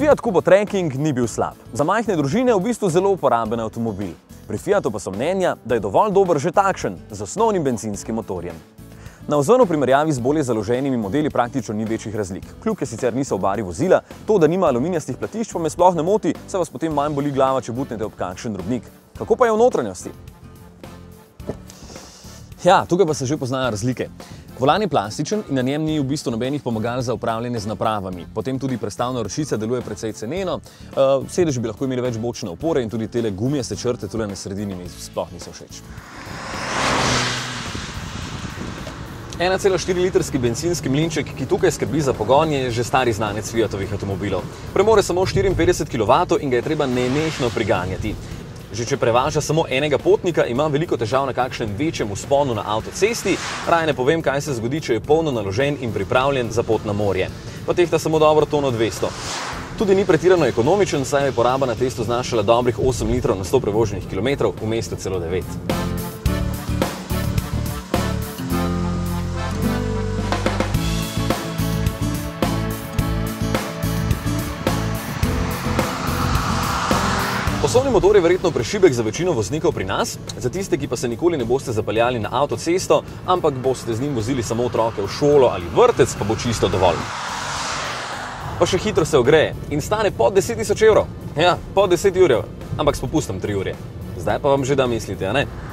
Fiat Kubo Trekking ni bil slab. Za majhne družine v bistvu zelo uporaben avtomobil. Pri Fiatu pa so mnenja, da je dovolj dober že takšen, z osnovnim bencinskim motorjem. Na vzven v primerjavi z bolje založenimi modeli praktično ni večjih razlik. Kljuke sicer niso v bari vozila, to, da nima aluminijastih platišč, pa me sploh ne moti, saj vas potem manj boli glava, če butnete ob kakšen drobnik. Kako pa je v notranjosti? Ja, tukaj pa se že poznajo razlike. Volan je plastičen in na njem ni v bistvu nobenih pomagal za upravljanje z napravami. Potem tudi prestavna ročica deluje precej ceneno, sedeži bi lahko imeli več bočne opore in tudi tele gumijaste črte tule na sredini mi sploh niso všeč. 1,4-litrski bencinski mlinček, ki tukaj skrbi za pogon, je že stari znanec Fiatovih avtomobilov. Premore samo 54 kW in ga je treba nenehno priganjati. Že če prevaža samo enega potnika, ima veliko težav na kakšnem večjem vzponu na avtocesti, raje ne povem, kaj se zgodi, če je polno naložen in pripravljen za pot na morje. Pa tehta samo dobro tono 200. Tudi ni pretirano ekonomičen, saj je poraba na testu znašala dobrih 8 litrov na 100 prevoženih kilometrov, v mestu celo 9. Osnovni motor je verjetno prešibek za večino voznikov pri nas, za tiste, ki pa se nikoli ne boste zapeljali na avtocesto, ampak boste z njim vozili samo otroke v šolo ali vrtec, pa bo čisto dovolj. Pa še hitro se ogreje in stane pod 10 000 evrov. Ja, pod 10 jurjev, ampak s popustom 3 ure. Zdaj pa vam že da mislite, a ne?